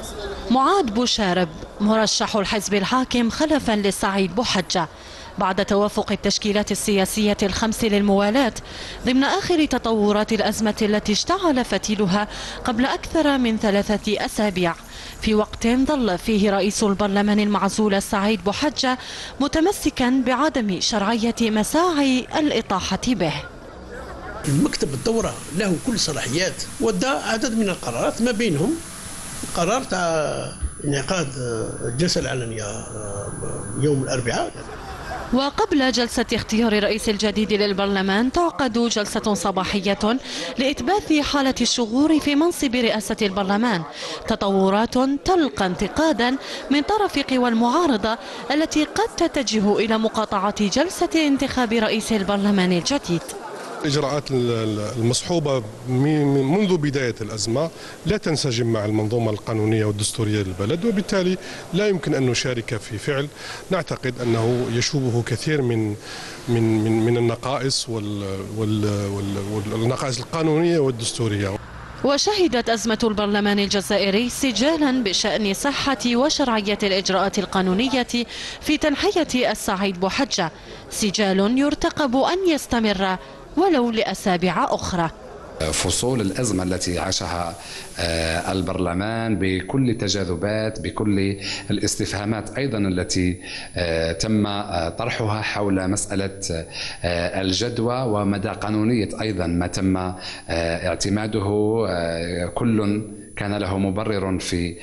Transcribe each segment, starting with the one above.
معاذ بوشارب مرشح الحزب الحاكم خلفا للسعيد بوحجة بعد توافق التشكيلات السياسية الخمس للموالاة ضمن آخر تطورات الأزمة التي اشتعل فتيلها قبل أكثر من 3 أسابيع، في وقت ظل فيه رئيس البرلمان المعزول السعيد بوحجة متمسكا بعدم شرعية مساعي الإطاحة به. المكتب الدورة له كل صلاحيات، ودى عدد من القرارات ما بينهم قرار انعقاد الجلسة العلنية يوم الأربعاء. وقبل جلسة اختيار الرئيس الجديد للبرلمان تعقد جلسة صباحية لإثبات حالة الشغور في منصب رئاسة البرلمان، تطورات تلقى انتقادا من طرف قوى المعارضة التي قد تتجه إلى مقاطعة جلسة انتخاب رئيس البرلمان الجديد. الإجراءات المصحوبة منذ بداية الأزمة لا تنسجم مع المنظومة القانونية والدستورية للبلد، وبالتالي لا يمكن أن نشارك في فعل نعتقد أنه يشوبه كثير من النقائص والنقائص القانونية والدستورية. وشهدت أزمة البرلمان الجزائري سجالا بشأن صحة وشرعية الإجراءات القانونية في تنحية السعيد بوحجة، سجال يرتقب أن يستمر ولو لأسابيع أخرى. فصول الأزمة التي عاشها البرلمان بكل تجاذبات، بكل الاستفهامات أيضا التي تم طرحها حول مسألة الجدوى ومدى قانونية أيضا ما تم اعتماده، كل كان له مبرر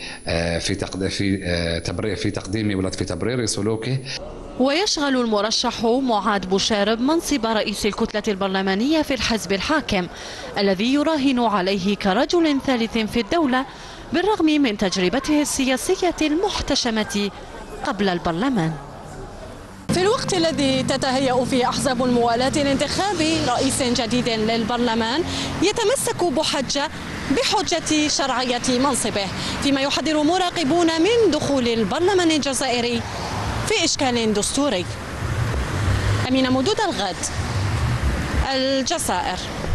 في تقديم ولا في تبرير سلوكه. ويشغل المرشح معاذ بوشارب منصب رئيس الكتلة البرلمانية في الحزب الحاكم الذي يراهن عليه كرجل ثالث في الدولة بالرغم من تجربته السياسية المحتشمة قبل البرلمان. في الوقت الذي تتهيأ فيه أحزاب الموالاة لانتخاب رئيس جديد للبرلمان يتمسك بوحجة بحجة شرعية منصبه، فيما يحذر مراقبون من دخول البرلمان الجزائري في إشكال دستوري. أمينة مودود، الغد، الجزائر.